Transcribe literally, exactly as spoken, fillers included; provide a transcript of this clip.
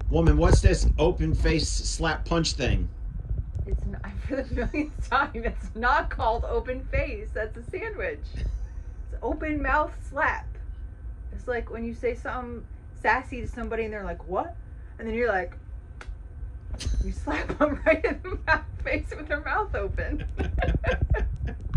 Woman, what's this open face slap punch thing? It's not, for the millionth time, it's not called open face. That's a sandwich. It's open mouth slap. It's like when you say something sassy to somebody and they're like, what? And then you're like, you slap them right in the mouth, face with their mouth open.